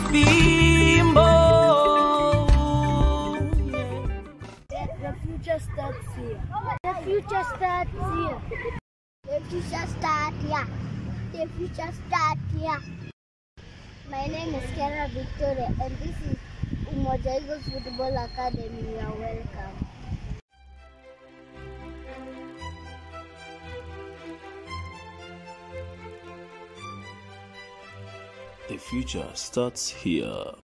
Bimbo. The future starts here. The future starts here. The future starts here. The future starts here. My name is Kara Victoria and this is Umoja Eagles Football Academy. You are welcome. The future starts here.